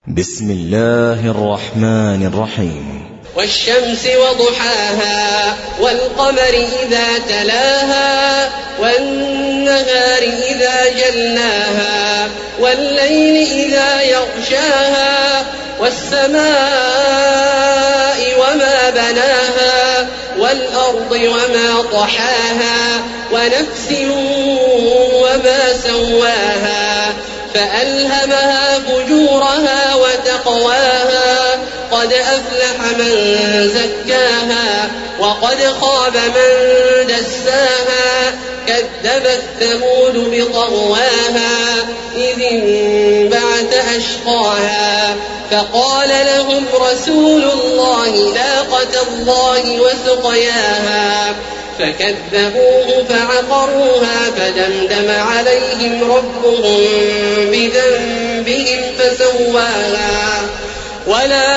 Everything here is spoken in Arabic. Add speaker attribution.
Speaker 1: بسم الله الرحمن الرحيم.
Speaker 2: والشمس وضحاها والقمر إذا تلاها والنهار إذا جلاها والليل إذا يغشاها والسماء وما بناها والأرض وما طحاها ونفس وما سواها فألهمها فجورها وتقواها قد أفلح من زكاها وقد خاب من دساها كذبت ثمود بطغواها إذ انبعث أشقاها فقال لهم رسول الله ناقة الله وسقياها فكذبوه فعقروها فدمدم عليهم ربهم بذنبهم فسواها ولا